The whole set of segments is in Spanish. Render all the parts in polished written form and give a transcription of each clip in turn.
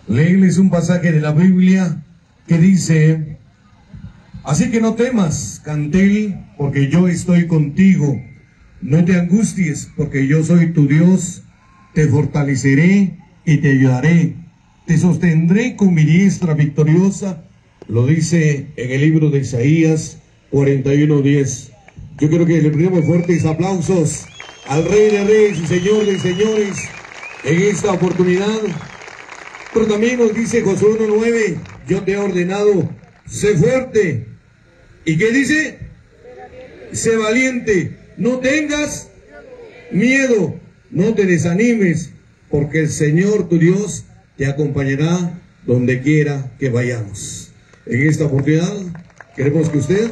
leerles un pasaje de la Biblia que dice: así que no temas, Cantel, porque yo estoy contigo. No te angusties, porque yo soy tu Dios. Te fortaleceré y te ayudaré. Te sostendré con mi diestra victoriosa. Lo dice en el libro de Isaías 41:10. Yo quiero que le brindemos fuertes aplausos al Rey de Reyes y Señor de Señores en esta oportunidad. Pero también nos dice Josué 1:9: yo te he ordenado, sé fuerte. ¿Y qué dice? Sé valiente. No tengas miedo, no te desanimes, porque el Señor tu Dios te acompañará donde quiera que vayamos. En esta oportunidad queremos que usted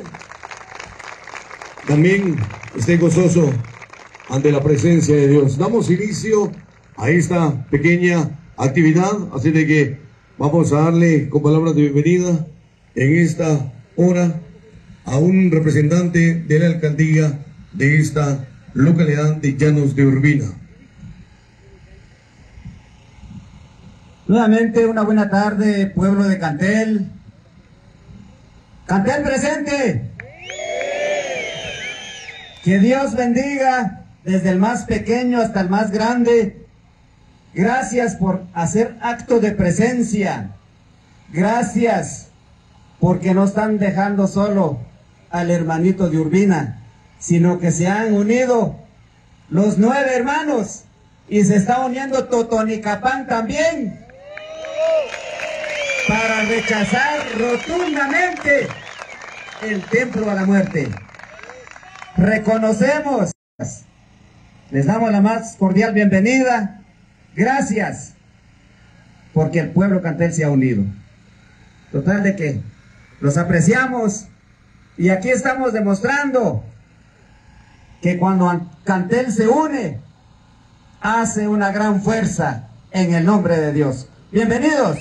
también esté gozoso ante la presencia de Dios. Damos inicio a esta pequeña actividad, así de que vamos a darle con palabras de bienvenida en esta hora a un representante de la alcaldía de esta localidad de Llanos de Urbina. Nuevamente una buena tarde, pueblo de Cantel. ¡Cantel presente! Que Dios bendiga desde el más pequeño hasta el más grande. Gracias por hacer acto de presencia. Gracias porque no están dejando solo al hermanito de Urbina, sino que se han unido los 9 hermanos y se está uniendo Totonicapán también para rechazar rotundamente el templo a la muerte. Reconocemos, les damos la más cordial bienvenida. Gracias, porque el pueblo Cantel se ha unido. Total de que los apreciamos y aquí estamos demostrando que cuando Cantel se une, hace una gran fuerza en el nombre de Dios. Bienvenidos.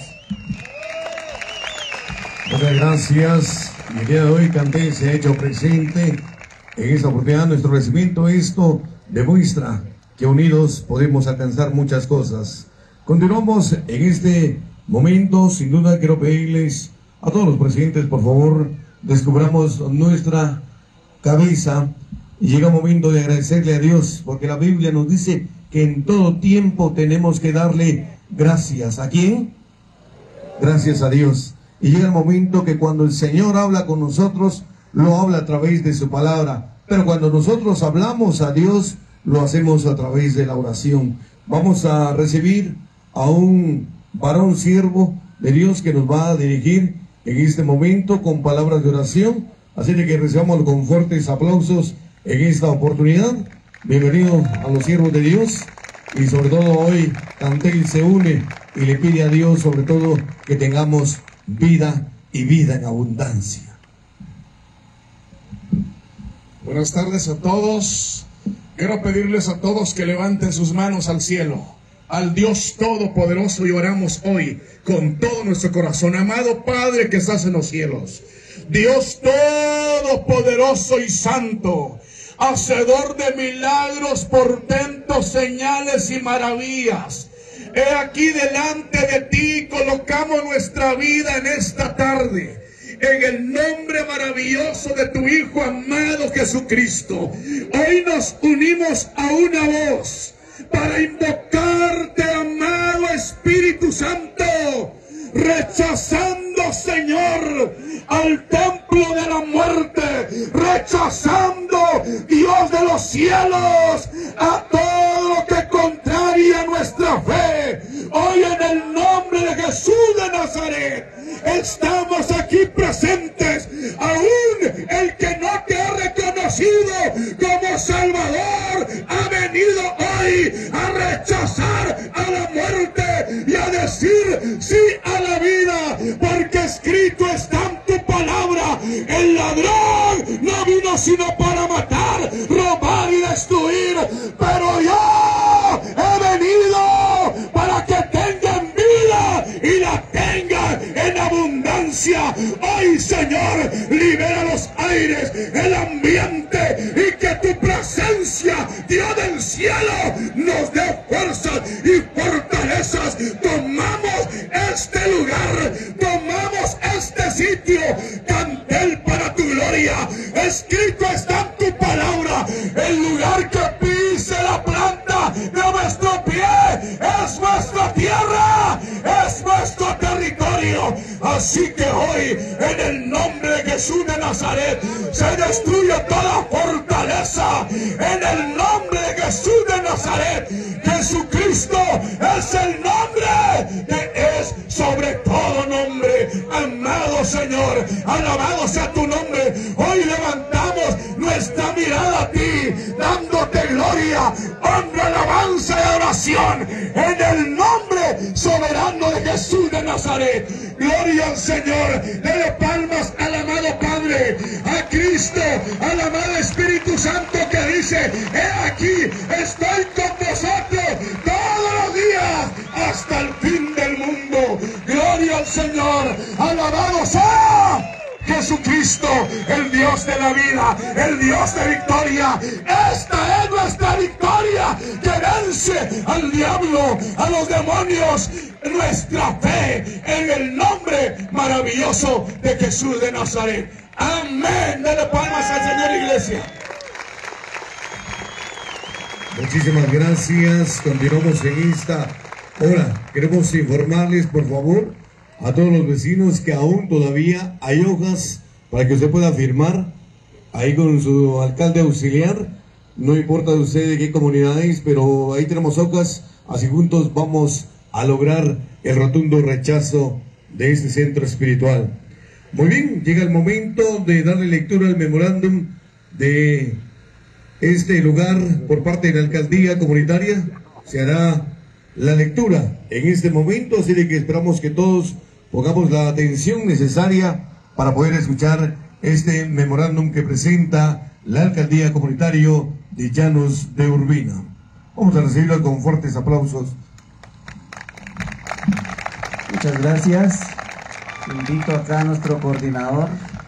Muchas gracias. El día de hoy Cantel se ha hecho presente en esta oportunidad. Nuestro recibimiento, esto demuestra que unidos podemos alcanzar muchas cosas. Continuamos en este momento. Sin duda quiero pedirles a todos los presidentes, por favor, descubramos nuestra cabeza y llega un momento de agradecerle a Dios, porque la Biblia nos dice que en todo tiempo tenemos que darle gracias. ¿A quién? Gracias a Dios. Y llega el momento que cuando el Señor habla con nosotros, lo habla a través de su palabra. Pero cuando nosotros hablamos a Dios, lo hacemos a través de la oración. Vamos a recibir a un varón siervo de Dios que nos va a dirigir en este momento con palabras de oración. Así de que recibamos con fuertes aplausos en esta oportunidad. Bienvenido a los siervos de Dios. Y sobre todo hoy Cantel se une y le pide a Dios sobre todo que tengamos vida y vida en abundancia. Buenas tardes a todos. Quiero pedirles a todos que levanten sus manos al cielo, al Dios Todopoderoso, y oramos hoy con todo nuestro corazón. Amado Padre que estás en los cielos, Dios Todopoderoso y Santo, hacedor de milagros, portentos, señales y maravillas, he aquí delante de ti colocamos nuestra vida en esta tarde, en el nombre maravilloso de tu Hijo amado Jesucristo. Hoy nos unimos a una voz para invocarte, amado Espíritu Santo, rechazando, Señor, al templo de la muerte, rechazando, Dios de los cielos, a todo lo que contraria nuestra fe. Hoy en el nombre de Jesús de Nazaret estamos aquí presentes. Aún el que no te ha reconocido como Salvador ha venido hoy a rechazar a la muerte y a decir sí a la vida, porque escrito está en tu palabra: el ladrón no vino sino para matar, robar y destruir, pero yo he venido para que tengan vida y la tengan en abundancia. Hoy, Señor, libera los aires, el ambiente, y que tu presencia, Dios del cielo, nos dé fuerzas y fortalezas. Tomamos el este lugar, tomamos este sitio, Cantel, para tu gloria. Escrito está en tu palabra, el lugar que pise la planta de nuestro pie es nuestra tierra, es nuestro territorio. Así que hoy, en el nombre de Jesús de Nazaret, se destruye toda fortaleza. En el nombre de Jesús de Nazaret, Jesucristo es el nombre que es sobre todo nombre. Amado Señor, alabado sea tu nombre. Hoy levantamos nuestra mirada a ti, dándote gloria, honra, alabanza y oración en el nombre soberano de Jesús de Nazaret. Gloria al Señor. Dele palmas al amado Padre, a Cristo, al amado Espíritu Santo, que dice: he aquí, estoy con vosotros todos los días hasta el fin del mundo. Gloria al Señor. Alabado sea Jesucristo, el Dios de la vida, el Dios de victoria. Esta es nuestra victoria, que vence al diablo, a los demonios. Nuestra fe en el nombre maravilloso de Jesús de Nazaret. Amén. Dale palmas al Señor, iglesia. Muchísimas gracias. Continuamos en esta hora. Queremos informarles, por favor, a todos los vecinos que aún todavía hay hojas para que usted pueda firmar ahí con su alcalde auxiliar. No importa de usted de qué comunidad es, pero ahí tenemos hojas. Así juntos vamos a lograr el rotundo rechazo de este centro espiritual. Muy bien, llega el momento de darle lectura al memorándum de este lugar por parte de la alcaldía comunitaria. Se hará la lectura en este momento, así de que esperamos que todos pongamos la atención necesaria para poder escuchar este memorándum que presenta la alcaldía comunitaria de Llanos de Urbina. Vamos a recibirlo con fuertes aplausos. Muchas gracias. Invito acá a nuestro coordinador.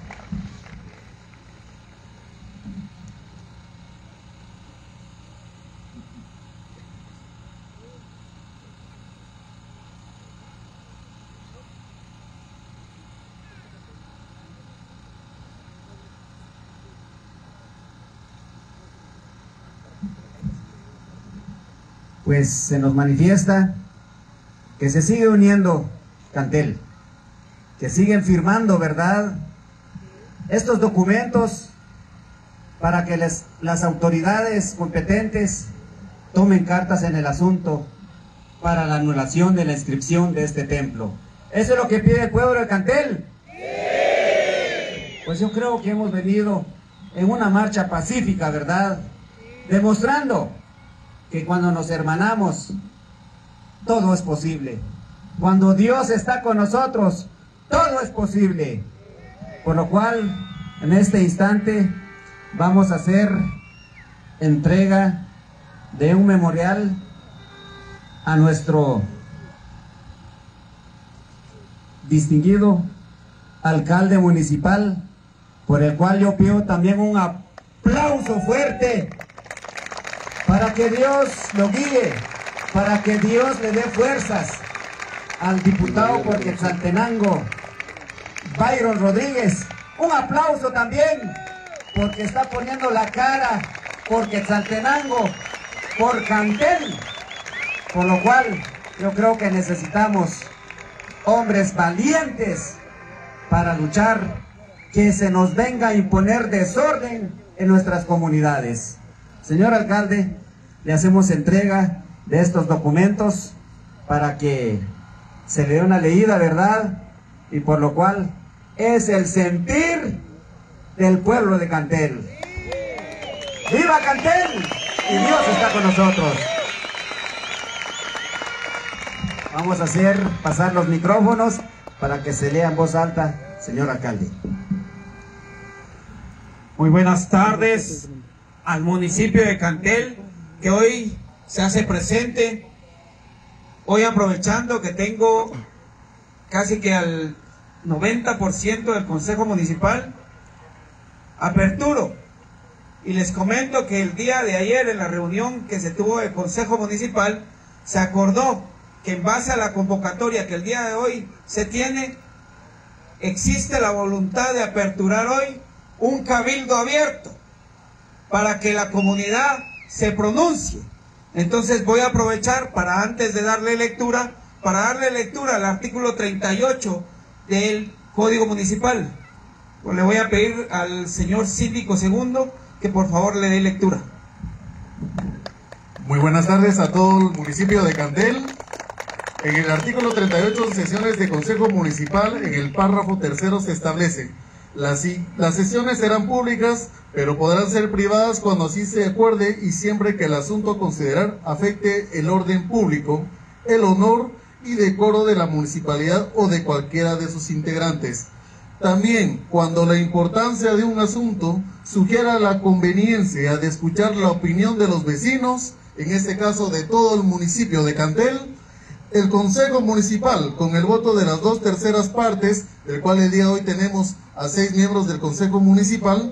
Pues se nos manifiesta que se sigue uniendo Cantel, que siguen firmando, ¿verdad?, estos documentos para que las autoridades competentes tomen cartas en el asunto para la anulación de la inscripción de este templo. ¿Eso es lo que pide el pueblo de Cantel? ¡Sí! Pues yo creo que hemos venido en una marcha pacífica, ¿verdad?, demostrando que cuando nos hermanamos, todo es posible. Cuando Dios está con nosotros, todo es posible. Por lo cual, en este instante, vamos a hacer entrega de un memorial a nuestro distinguido alcalde municipal, por el cual yo pido también un aplauso fuerte para que Dios lo guíe, para que Dios le dé fuerzas al diputado por Quetzaltenango, Byron Rodríguez. Un aplauso también, porque está poniendo la cara por Quetzaltenango, por Cantel, por lo cual yo creo que necesitamos hombres valientes para luchar, que se nos venga a imponer desorden en nuestras comunidades. Señor alcalde, le hacemos entrega de estos documentos para que se le dé una leída, ¿verdad? Y por lo cual es el sentir del pueblo de Cantel. ¡Viva Cantel! Y Dios está con nosotros. Vamos a pasar los micrófonos para que se lea en voz alta, señor alcalde. Muy buenas tardes al municipio de Cantel, que hoy se hace presente. Hoy, aprovechando que tengo casi que al 90% del Consejo Municipal, aperturo y les comento que el día de ayer, en la reunión que se tuvo del Consejo Municipal, se acordó que en base a la convocatoria que el día de hoy se tiene, existe la voluntad de aperturar hoy un cabildo abierto para que la comunidad se pronuncie. Entonces voy a aprovechar para, antes de darle lectura, al artículo 38 del Código Municipal. Pues le voy a pedir al señor síndico segundo que por favor le dé lectura. Muy buenas tardes a todo el municipio de Cantel. En el artículo 38, sesiones de Consejo Municipal, en el párrafo tercero se establece: las sesiones serán públicas, pero podrán ser privadas cuando así se acuerde y siempre que el asunto a considerar afecte el orden público, el honor y decoro de la municipalidad o de cualquiera de sus integrantes. También, cuando la importancia de un asunto sugiera la conveniencia de escuchar la opinión de los vecinos, en este caso de todo el municipio de Cantel, el Consejo Municipal, con el voto de las 2/3 partes, del cual el día de hoy tenemos a 6 miembros del Consejo Municipal,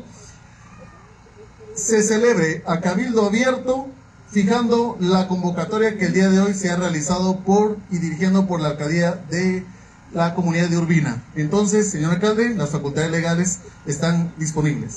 se celebre a cabildo abierto, fijando la convocatoria que el día de hoy se ha realizado por y dirigiendo por la alcaldía de la comunidad de Urbina. Entonces, señor alcalde, las facultades legales están disponibles.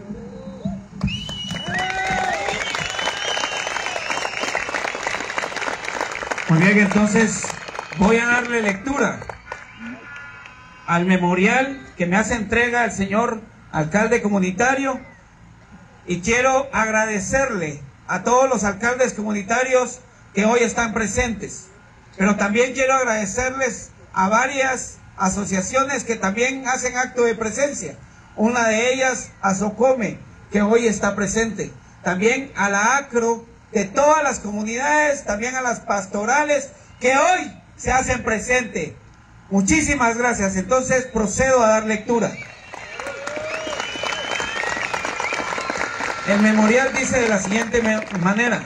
Muy bien, entonces voy a darle lectura al memorial que me hace entrega el señor alcalde comunitario, y quiero agradecerle a todos los alcaldes comunitarios que hoy están presentes, pero también quiero agradecerles a varias asociaciones que también hacen acto de presencia. Una de ellas, a Socome, que hoy está presente. También a la ACRO, de todas las comunidades, también a las pastorales que hoy se hacen presente. Muchísimas gracias. Entonces procedo a dar lectura. El memorial dice de la siguiente manera: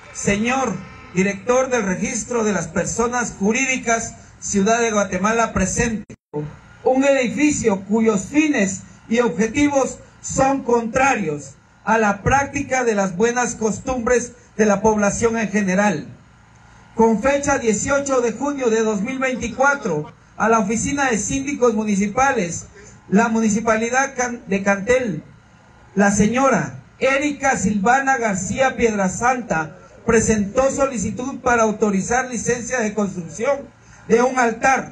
señor director del registro de las personas jurídicas, Ciudad de Guatemala presente, un edificio cuyos fines y objetivos son contrarios a la práctica de las buenas costumbres de la población en general. Con fecha 18 de junio de 2024, a la Oficina de Síndicos Municipales, la Municipalidad de Cantel, la señora Erika Silvana García Piedrasanta presentó solicitud para autorizar licencia de construcción de un altar,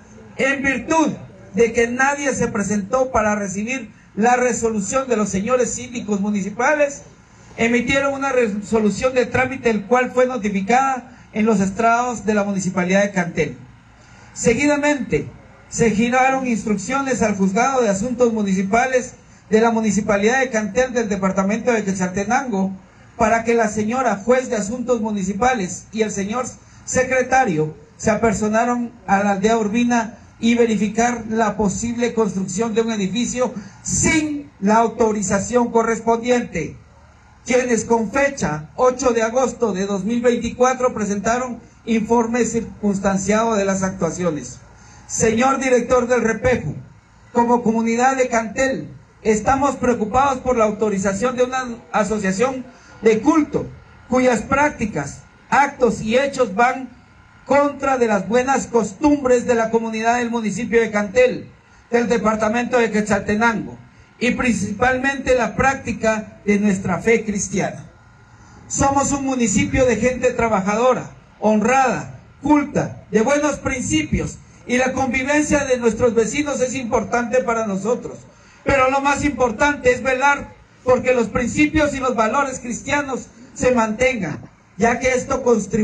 en virtud de que nadie se presentó para recibir la resolución de los señores síndicos municipales. Emitieron una resolución de trámite, el cual fue notificada en los estrados de la Municipalidad de Cantel. Seguidamente, se giraron instrucciones al Juzgado de Asuntos Municipales de la Municipalidad de Cantel del Departamento de Quetzaltenango para que la señora Juez de Asuntos Municipales y el señor Secretario se apersonaron a la aldea Urbina y verificar la posible construcción de un edificio sin la autorización correspondiente, quienes con fecha 8 de agosto de 2024 presentaron informe circunstanciado de las actuaciones. Señor director del Repejo, como comunidad de Cantel, estamos preocupados por la autorización de una asociación de culto cuyas prácticas, actos y hechos van contra de las buenas costumbres de la comunidad del municipio de Cantel, del departamento de Quetzaltenango, y principalmente la práctica de nuestra fe cristiana. Somos un municipio de gente trabajadora, honrada, culta, de buenos principios, y la convivencia de nuestros vecinos es importante para nosotros. Pero lo más importante es velar porque los principios y los valores cristianos se mantengan, ya que esto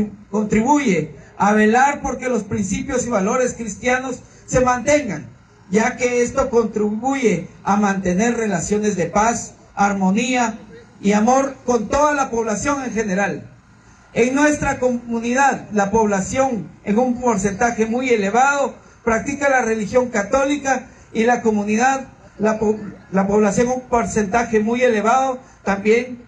contribuye a velar porque los principios y valores cristianos se mantengan, ya que esto contribuye a mantener relaciones de paz, armonía y amor con toda la población en general. En nuestra comunidad, la población en un porcentaje muy elevado practica la religión católica, y la comunidad, la población en un porcentaje muy elevado también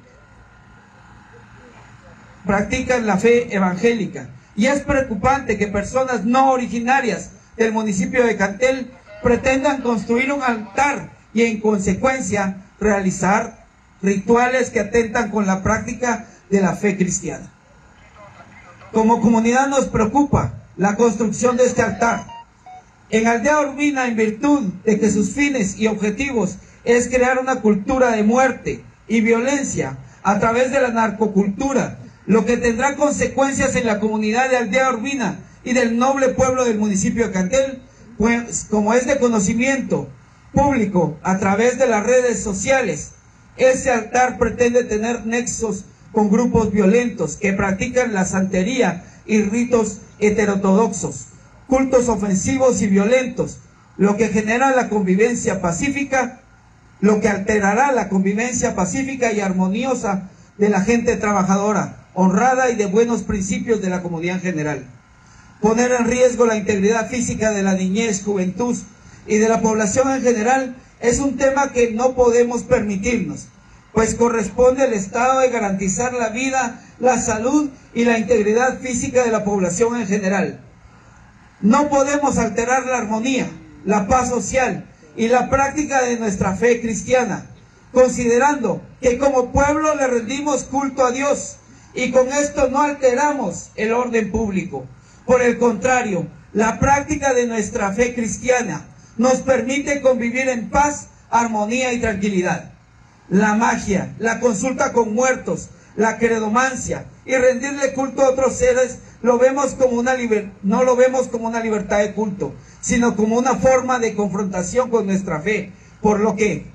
practican la fe evangélica. Y es preocupante que personas no originarias del municipio de Cantel pretendan construir un altar y en consecuencia realizar rituales que atentan con la práctica de la fe cristiana. Como comunidad nos preocupa la construcción de este altar. En Aldea Urbina, en virtud de que sus fines y objetivos es crear una cultura de muerte y violencia a través de la narcocultura, lo que tendrá consecuencias en la comunidad de Aldea Urbina y del noble pueblo del municipio de Cantel, pues como es de conocimiento público a través de las redes sociales, este altar pretende tener nexos con grupos violentos que practican la santería y ritos heterodoxos, cultos ofensivos y violentos, lo que genera la convivencia pacífica, lo que alterará la convivencia pacífica y armoniosa de la gente trabajadora, honrada y de buenos principios de la comunidad en general. Poner en riesgo la integridad física de la niñez, juventud y de la población en general es un tema que no podemos permitirnos, pues corresponde al Estado de garantizar la vida, la salud y la integridad física de la población en general. No podemos alterar la armonía, la paz social y la práctica de nuestra fe cristiana, considerando que como pueblo le rendimos culto a Dios y con esto no alteramos el orden público. Por el contrario, la práctica de nuestra fe cristiana nos permite convivir en paz, armonía y tranquilidad. La magia, la consulta con muertos, la credomancia y rendirle culto a otros seres no lo vemos como una libertad de culto, sino como una forma de confrontación con nuestra fe, por lo que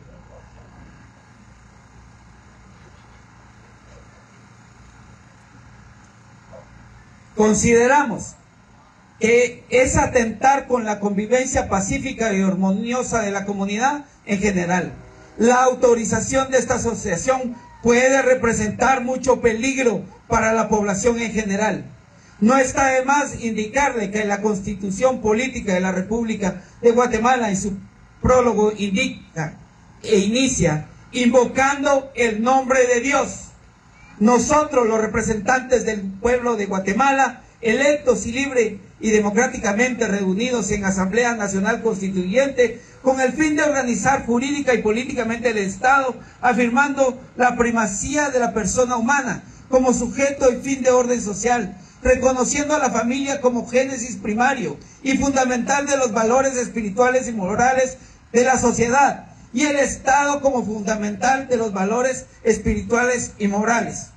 consideramos que es atentar con la convivencia pacífica y armoniosa de la comunidad en general. La autorización de esta asociación puede representar mucho peligro para la población en general. No está de más indicarle que la Constitución Política de la República de Guatemala en su prólogo indica e inicia invocando el nombre de Dios. Nosotros, los representantes del pueblo de Guatemala, electos y libre y democráticamente reunidos en Asamblea Nacional Constituyente, con el fin de organizar jurídica y políticamente el Estado, afirmando la primacía de la persona humana como sujeto y fin de orden social, reconociendo a la familia como génesis primario y fundamental de los valores espirituales y morales de la sociedad, y el Estado como fundamental de los valores espirituales y morales.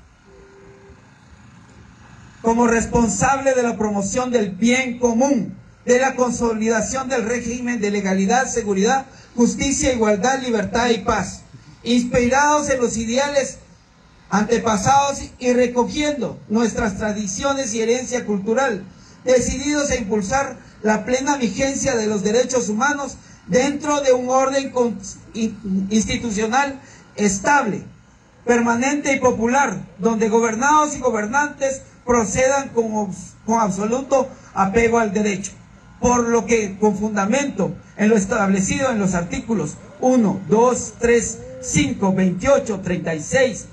Como responsable de la promoción del bien común, de la consolidación del régimen de legalidad, seguridad, justicia, igualdad, libertad y paz, inspirados en los ideales antepasados y recogiendo nuestras tradiciones y herencia cultural, decididos a impulsar la plena vigencia de los derechos humanos dentro de un orden institucional estable, permanente y popular, donde gobernados y gobernantes procedan con absoluto apego al derecho, por lo que con fundamento en lo establecido en los artículos 1, 2, 3, 5, 28, 36,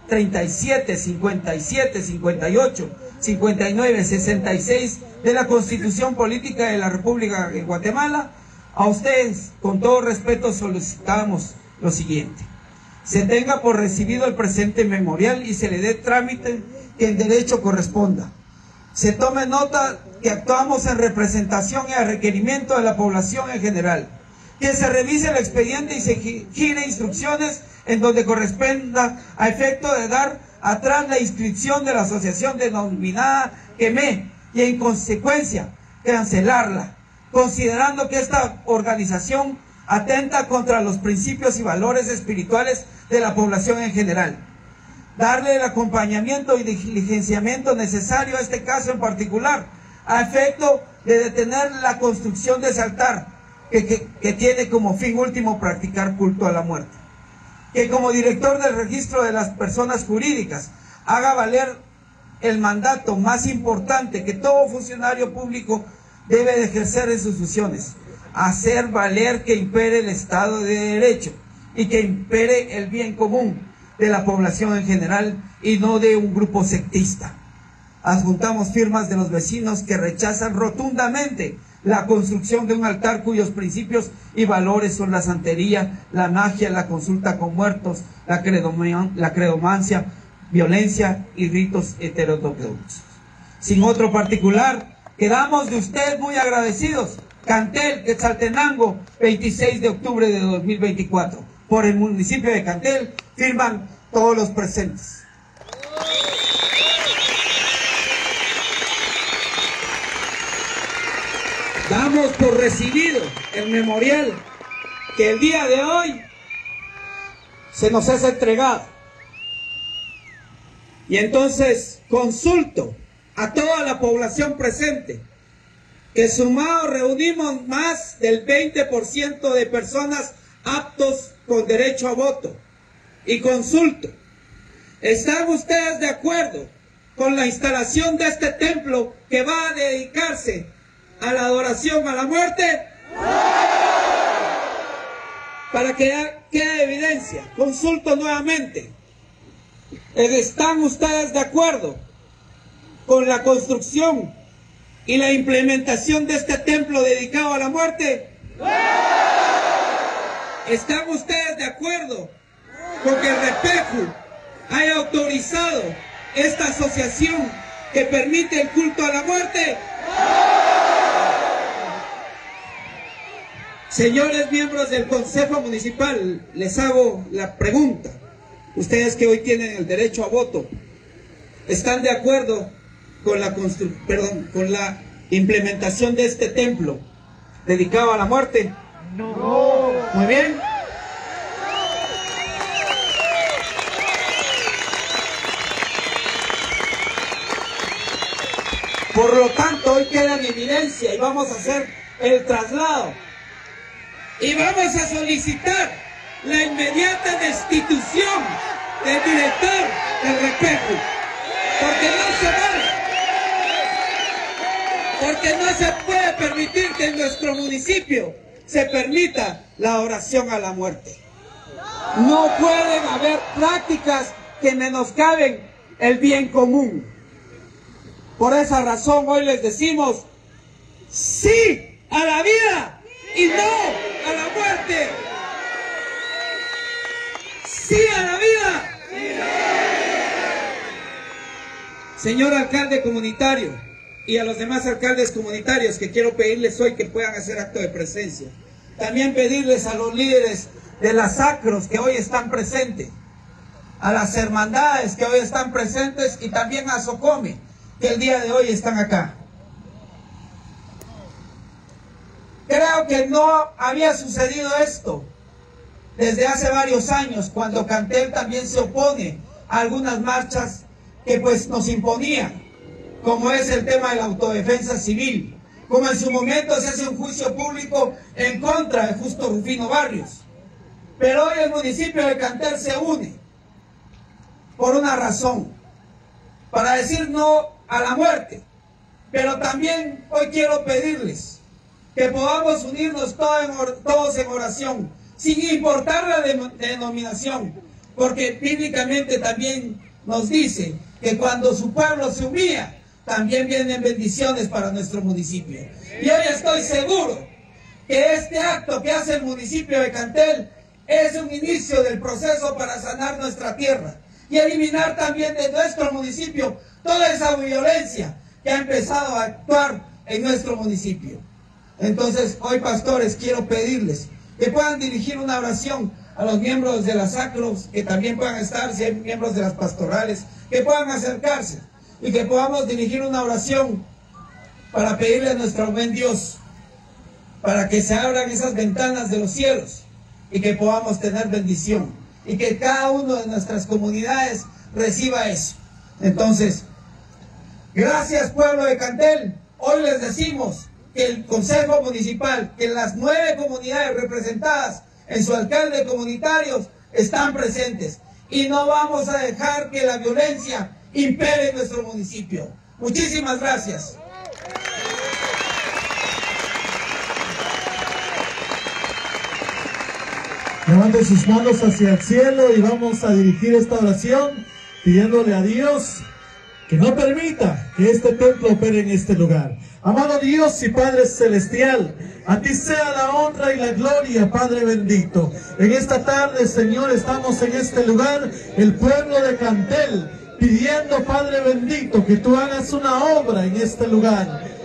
37, 57, 58, 59, 66 de la Constitución Política de la República de Guatemala, a ustedes, con todo respeto, solicitamos lo siguiente: se tenga por recibido el presente memorial y se le dé trámite que en derecho corresponda. Se tome nota que actuamos en representación y a requerimiento de la población en general. Que se revise el expediente y se gire instrucciones en donde corresponda a efecto de dar atrás la inscripción de la asociación denominada QEME y en consecuencia cancelarla, considerando que esta organización atenta contra los principios y valores espirituales de la población en general. Darle el acompañamiento y diligenciamiento necesario a este caso en particular, a efecto de detener la construcción de ese altar que tiene como fin último practicar culto a la muerte. Que como director del registro de las personas jurídicas haga valer el mandato más importante que todo funcionario público debe de ejercer en sus funciones: hacer valer que impere el Estado de Derecho y que impere el bien común de la población en general y no de un grupo sectista. Adjuntamos firmas de los vecinos que rechazan rotundamente la construcción de un altar cuyos principios y valores son la santería, la magia, la consulta con muertos, la credomancia, violencia y ritos heterodoxos. Sin otro particular, Quedamos de usted muy agradecidos. Cantel, Quetzaltenango, 26 de octubre de 2024. Por el municipio de Cantel, firman todos los presentes. Damos por recibido el memorial que el día de hoy se nos es entregado. Y entonces consulto a toda la población presente que sumados reunimos más del 20% de personas aptos con derecho a voto. Y consulto, ¿están ustedes de acuerdo con la instalación de este templo que va a dedicarse a la adoración a la muerte? Para que quede evidencia, consulto nuevamente, ¿están ustedes de acuerdo con la construcción y la implementación de este templo dedicado a la muerte? ¿Están ustedes de acuerdo con que el Repeju haya autorizado esta asociación que permite el culto a la muerte? Señores miembros del Consejo Municipal, les hago la pregunta. Ustedes que hoy tienen el derecho a voto, ¿están de acuerdo con la implementación de este templo dedicado a la muerte? No. Muy bien. Por lo tanto, hoy queda en evidencia y vamos a hacer el traslado. Y vamos a solicitar la inmediata destitución del director del Repeju. Porque no se vale. Porque no se puede permitir que en nuestro municipio se permita la oración a la muerte. No pueden haber prácticas que menoscaben el bien común. Por esa razón hoy les decimos sí a la vida y no a la muerte. Sí a la vida. Señor alcalde comunitario y a los demás alcaldes comunitarios que quiero pedirles hoy que puedan hacer acto de presencia. También pedirles a los líderes de las sacros que hoy están presentes, a las hermandades que hoy están presentes y también a Socome que el día de hoy están acá. Creo que no había sucedido esto desde hace varios años, cuando Cantel también se opone a algunas marchas que pues nos imponían, como es el tema de la autodefensa civil, como en su momento se hace un juicio público en contra de Justo Rufino Barrios. Pero hoy el municipio de Cantel se une por una razón, para decir no a la muerte. Pero también hoy quiero pedirles que podamos unirnos todos en oración, sin importar la denominación, porque bíblicamente también nos dice que cuando su pueblo se humilla, también vienen bendiciones para nuestro municipio. Y hoy estoy seguro que este acto que hace el municipio de Cantel es un inicio del proceso para sanar nuestra tierra y eliminar también de nuestro municipio toda esa violencia que ha empezado a actuar en nuestro municipio. Entonces, hoy, pastores, quiero pedirles que puedan dirigir una oración a los miembros de las sacros, que también puedan estar, si hay miembros de las pastorales, que puedan acercarse y que podamos dirigir una oración para pedirle a nuestro buen Dios, para que se abran esas ventanas de los cielos y que podamos tener bendición y que cada uno de nuestras comunidades reciba eso. Entonces, gracias, pueblo de Cantel. Hoy les decimos que el Consejo Municipal, que las 9 comunidades representadas en su alcalde comunitarios están presentes y no vamos a dejar que la violencia impere en nuestro municipio. Muchísimas gracias. Levante sus manos hacia el cielo y vamos a dirigir esta oración pidiéndole a Dios que no permita que este templo opere en este lugar. Amado Dios y Padre Celestial, a ti sea la honra y la gloria, Padre bendito. En esta tarde, Señor, estamos en este lugar, el pueblo de Cantel, pidiendo, Padre bendito, que tú hagas una obra en este lugar.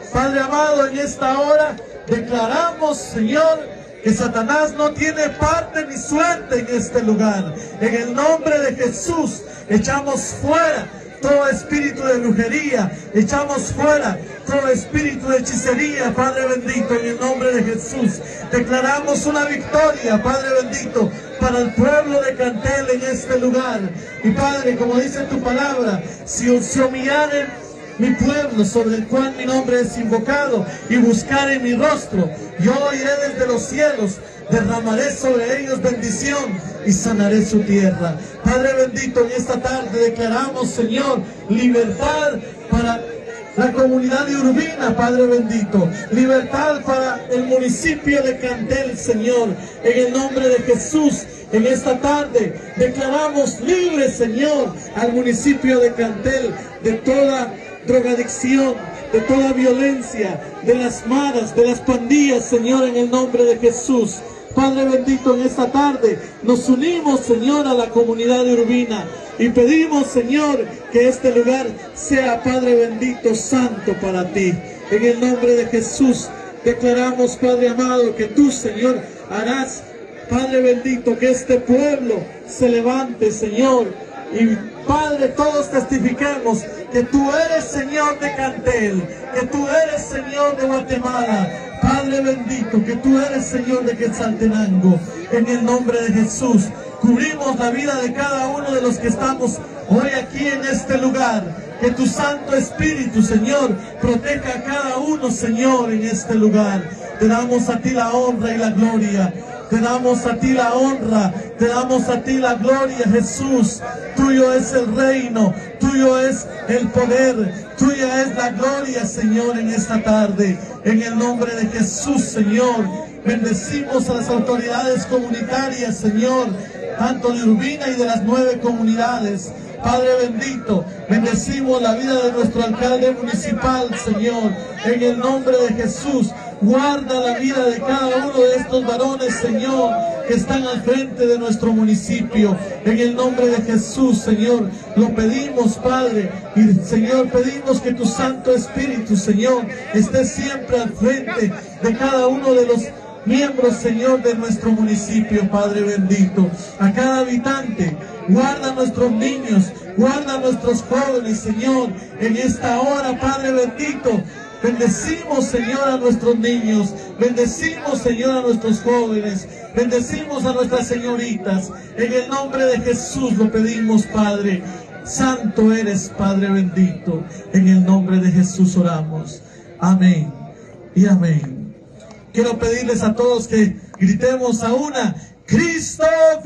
Padre amado, en esta hora declaramos, Señor, que Satanás no tiene parte ni suerte en este lugar. En el nombre de Jesús echamos fuera todo espíritu de brujería, echamos fuera todo espíritu de hechicería, Padre bendito, en el nombre de Jesús. Declaramos una victoria, Padre bendito, para el pueblo de Cantel en este lugar. Y Padre, como dice tu palabra, si se humillaren mi pueblo sobre el cual mi nombre es invocado y buscare mi rostro, yo oiré desde los cielos, derramaré sobre ellos bendición y sanaré su tierra. Padre bendito, en esta tarde declaramos, Señor, libertad para la comunidad de Urbina, Padre bendito, libertad para el municipio de Cantel, Señor, en el nombre de Jesús. En esta tarde declaramos libre, Señor, al municipio de Cantel de toda drogadicción, de toda violencia, de las maras, de las pandillas, Señor, en el nombre de Jesús. Padre bendito, en esta tarde nos unimos, Señor, a la comunidad de Urbina y pedimos, Señor, que este lugar sea, Padre bendito, santo para ti. En el nombre de Jesús declaramos, Padre amado, que tú, Señor, harás, Padre bendito, que este pueblo se levante, Señor. Y Padre, todos testifiquemos que tú eres Señor de Cantel, que tú eres Señor de Guatemala. Padre bendito, que tú eres Señor de Quetzaltenango. En el nombre de Jesús, cubrimos la vida de cada uno de los que estamos hoy aquí en este lugar. Que tu Santo Espíritu, Señor, proteja a cada uno, Señor, en este lugar. Te damos a ti la honra y la gloria. Te damos a ti la honra, te damos a ti la gloria, Jesús. Tuyo es el reino, tuyo es el poder, tuya es la gloria, Señor, en esta tarde. En el nombre de Jesús, Señor, bendecimos a las autoridades comunitarias, Señor, tanto de Urbina y de las 9 comunidades. Padre bendito, bendecimos la vida de nuestro alcalde municipal, Señor, en el nombre de Jesús. Guarda la vida de cada uno de estos varones, Señor, que están al frente de nuestro municipio. En el nombre de Jesús, Señor, lo pedimos, Padre. Y, Señor, pedimos que tu Santo Espíritu, Señor, esté siempre al frente de cada uno de los miembros, Señor, de nuestro municipio, Padre bendito. A cada habitante, guarda a nuestros niños, guarda a nuestros jóvenes, Señor, en esta hora, Padre bendito. Bendecimos, Señor, a nuestros niños, bendecimos, Señor, a nuestros jóvenes, bendecimos a nuestras señoritas. En el nombre de Jesús lo pedimos, Padre. Santo eres, Padre bendito. En el nombre de Jesús oramos. Amén y amén. Quiero pedirles a todos que gritemos a una: ¡Cristo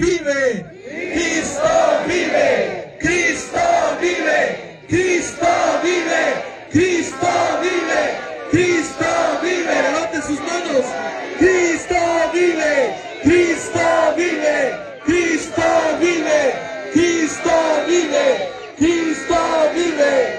vive! ¡Cristo vive! ¡Cristo vive! ¡Cristo vive! ¡Cristo vive! ¡Cristo vive! ¡Levante sus manos! ¡Cristo vive! ¡Cristo vive! ¡Cristo vive! ¡Cristo vive! ¡Cristo vive!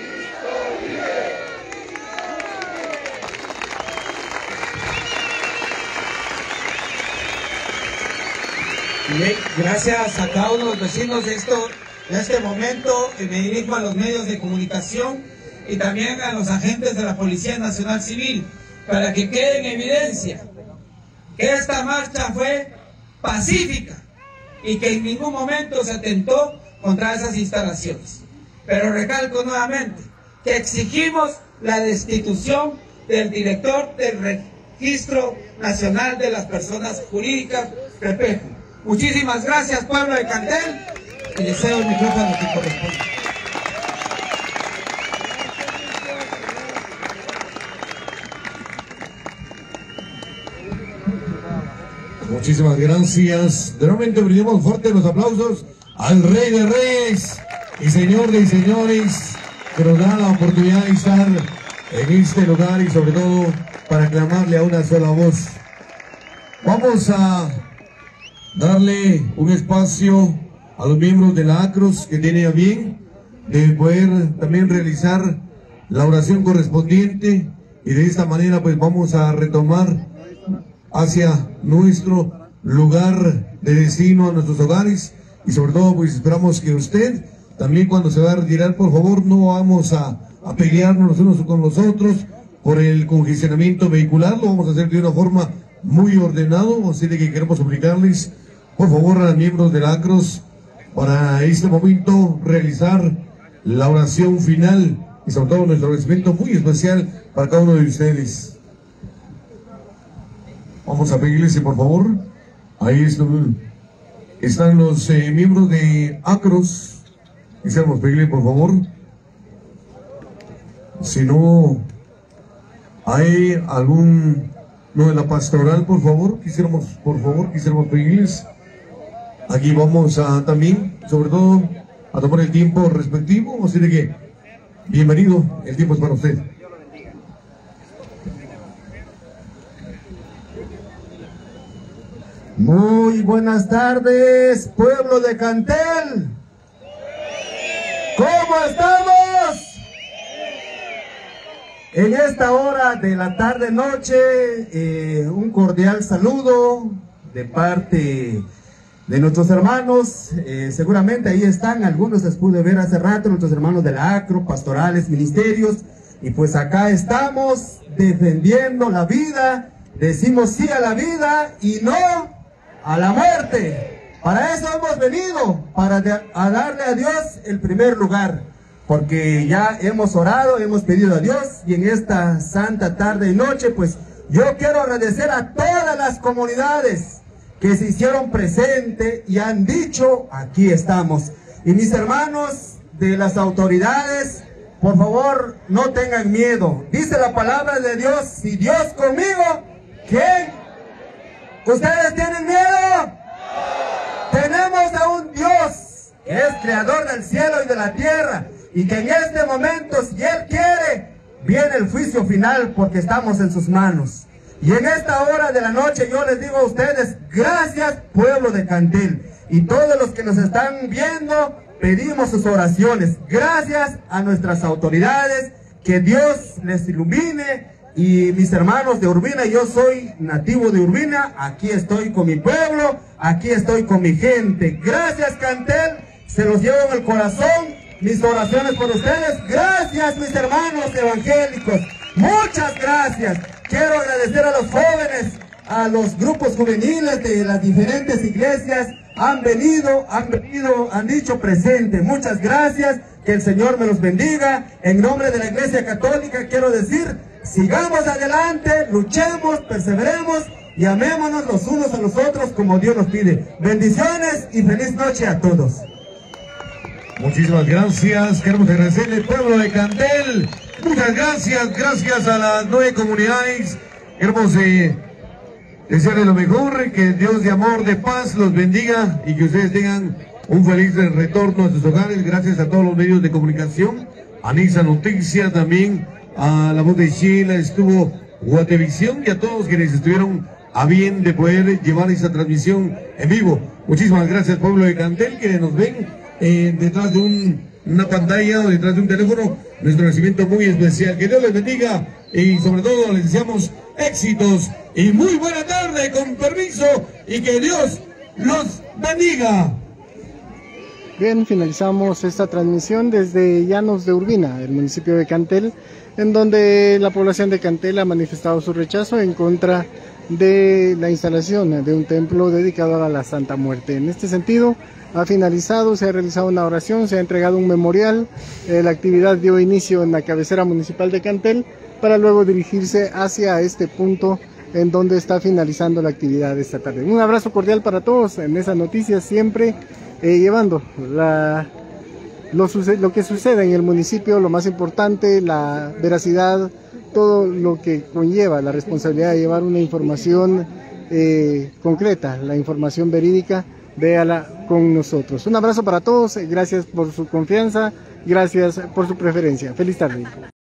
Bien, gracias a cada uno de los vecinos de este momento. Me dirijo a los medios de comunicación y también a los agentes de la Policía Nacional Civil, para que quede en evidencia que esta marcha fue pacífica y que en ningún momento se atentó contra esas instalaciones. Pero recalco nuevamente que exigimos la destitución del director del Registro Nacional de las Personas Jurídicas, Repejo. Muchísimas gracias, pueblo de Cantel, y les cedo el micrófono que corresponde. Muchísimas gracias. De nuevo brindemos fuerte los aplausos al Rey de Reyes y Señor de Señores, que nos da la oportunidad de estar en este lugar y sobre todo para clamarle a una sola voz. Vamos a darle un espacio a los miembros de la ACROS que tiene a bien de poder también realizar la oración correspondiente, y de esta manera pues vamos a retomar hacia nuestro lugar de destino, a nuestros hogares, y sobre todo pues esperamos que usted también, cuando se va a retirar, por favor no vamos a pelearnos los unos con los otros, por el congestionamiento vehicular. Lo vamos a hacer de una forma muy ordenado, así de que queremos suplicarles, por favor, a los miembros de la ACROS, para este momento realizar la oración final y sobre todo nuestro agradecimiento muy especial para cada uno de ustedes. Vamos a pedirles, por favor, ahí están los miembros de ACROS. Quisiéramos pedirle, por favor, si no hay algún de la pastoral, por favor, quisiéramos pedirles. Aquí vamos a también, sobre todo, a tomar el tiempo respectivo, así de que, bienvenido, el tiempo es para usted. Muy buenas tardes, pueblo de Cantel. ¿Cómo estamos? En esta hora de la tarde-noche, un cordial saludo de parte de nuestros hermanos. Seguramente ahí están, algunos les pude ver hace rato, nuestros hermanos de la ACRO, pastorales, ministerios. Y pues acá estamos defendiendo la vida, decimos sí a la vida y no a la muerte. Para eso hemos venido, para darle a Dios el primer lugar. Porque ya hemos orado, hemos pedido a Dios, y en esta santa tarde y noche, pues yo quiero agradecer a todas las comunidades que se hicieron presente y han dicho, aquí estamos. Y mis hermanos de las autoridades, por favor, no tengan miedo. Dice la palabra de Dios, si Dios conmigo, ¿quién? ¿Ustedes tienen miedo? Tenemos a un Dios que es creador del cielo y de la tierra, y que en este momento, si Él quiere, viene el juicio final, porque estamos en sus manos. Y en esta hora de la noche yo les digo a ustedes, gracias pueblo de Cantel, y todos los que nos están viendo, pedimos sus oraciones. Gracias a nuestras autoridades, que Dios les ilumine. Y mis hermanos de Urbina, yo soy nativo de Urbina, aquí estoy con mi pueblo, aquí estoy con mi gente. Gracias Cantel, se los llevo en el corazón. Mis oraciones por ustedes. Gracias mis hermanos evangélicos, muchas gracias. Quiero agradecer a los jóvenes, a los grupos juveniles de las diferentes iglesias. Han venido, han dicho presente. Muchas gracias, que el Señor me los bendiga. En nombre de la Iglesia Católica quiero decir, sigamos adelante, luchemos, perseveremos y amémonos los unos a los otros como Dios nos pide. Bendiciones y feliz noche a todos. Muchísimas gracias, queremos agradecerle al pueblo de Cantel. Muchas gracias, gracias a las 9 comunidades. Queremos desearles lo mejor, que Dios de amor, de paz los bendiga y que ustedes tengan un feliz retorno a sus hogares. Gracias a todos los medios de comunicación, a Nisa Noticias, también a La Voz de Chile, estuvo Guatevisión, y a todos quienes estuvieron a bien de poder llevar esta transmisión en vivo. Muchísimas gracias pueblo de Cantel, quienes nos ven detrás de una pantalla o detrás de un teléfono. Nuestro agradecimiento muy especial, que Dios les bendiga y sobre todo les deseamos éxitos y muy buena tarde, con permiso, y que Dios los bendiga. Bien, finalizamos esta transmisión desde Llanos de Urbina, el municipio de Cantel, en donde la población de Cantel ha manifestado su rechazo en contra de la instalación de un templo dedicado a la Santa Muerte. En este sentido, ha finalizado, se ha realizado una oración, se ha entregado un memorial. La actividad dio inicio en la cabecera municipal de Cantel, para luego dirigirse hacia este punto en donde está finalizando la actividad de esta tarde. Un abrazo cordial para todos en esas noticias, siempre llevando lo que sucede en el municipio, lo más importante, la veracidad, todo lo que conlleva la responsabilidad de llevar una información concreta, la información verídica. Véala con nosotros. Un abrazo para todos, gracias por su confianza, gracias por su preferencia. Feliz tarde.